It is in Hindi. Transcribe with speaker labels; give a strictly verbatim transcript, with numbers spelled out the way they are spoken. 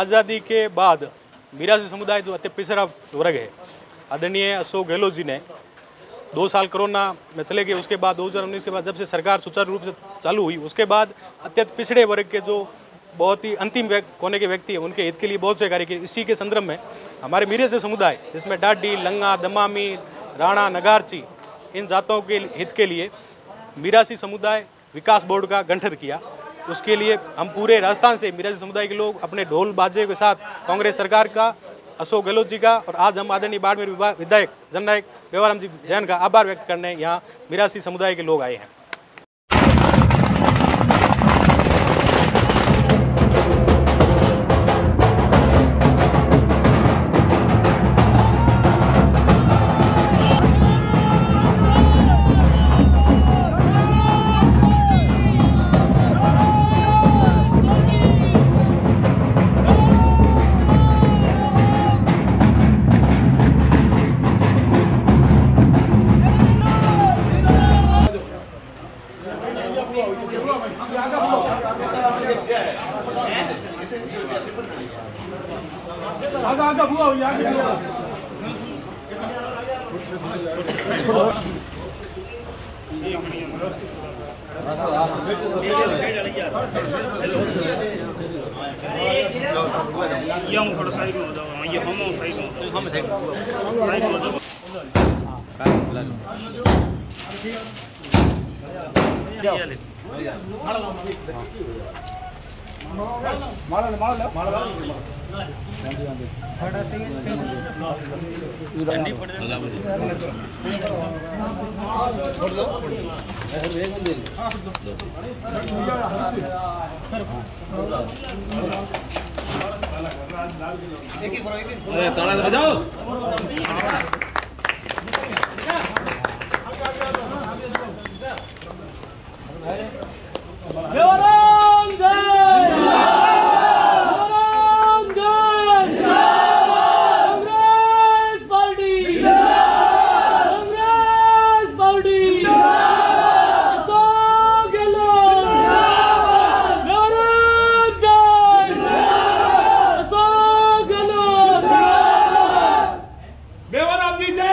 Speaker 1: आज़ादी के बाद मिरासी समुदाय जो अति पिछड़ा वर्ग है, आदरणीय अशोक गहलोत जी ने दो साल कोरोना में चले गए। उसके बाद दो हज़ार उन्नीस के बाद जब से सरकार सुचारू रूप से चालू हुई, उसके बाद अत्यंत पिछड़े वर्ग के जो बहुत ही अंतिम कोने के व्यक्ति हैं, उनके हित के लिए बहुत से कार्य किए। इसी के संदर्भ में हमारे मिरासी समुदाय, जिसमें डाडी, लंगा, दमामी, राणा, नगारची, इन जातों के हित के लिए मिरासी समुदाय विकास बोर्ड का गठन किया। उसके लिए हम पूरे राजस्थान से मिरासी समुदाय के लोग अपने ढोल बाजे के साथ कांग्रेस सरकार का, अशोक गहलोत जी का और आज हम आदरणीय बाड़मेर विधायक जननायक बेवाराम जी जैन का आभार व्यक्त करने यहाँ मिरासी समुदाय के लोग आए हैं। आगा आगा बुआ हो यार ये हम थोड़ा साइड में हो जाओ, ये हम साइड में हम साइड साइड में हो जाओ। माला माला माला ताला बजाओ। बेवाराम जी जय।